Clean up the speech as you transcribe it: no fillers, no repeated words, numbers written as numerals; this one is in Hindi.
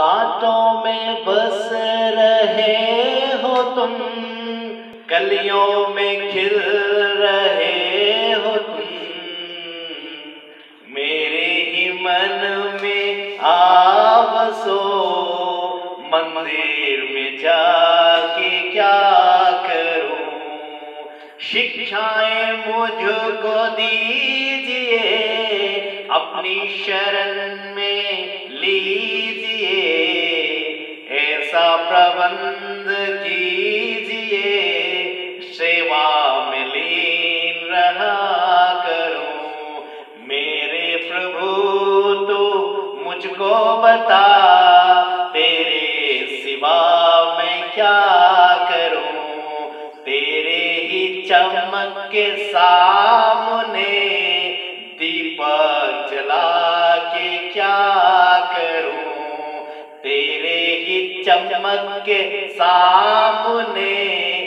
कांटों में बस रहे हो तुम, कलियों में खिल रहे हो तुम। मेरे ही मन में आ बसो, मंदिर में जाके क्या करूं। शिक्षाएं मुझको दीजिए, अपनी शरण में लीजिए। ऐसा प्रबंध कीजिए, सेवा में लीन रहा करूं। मेरे प्रभु तू मुझको बता, तेरे सिवा मैं क्या करूं। तेरे ही चमक के सामने दीपक जला के क्या करूं। तेरे ही चमक के सामने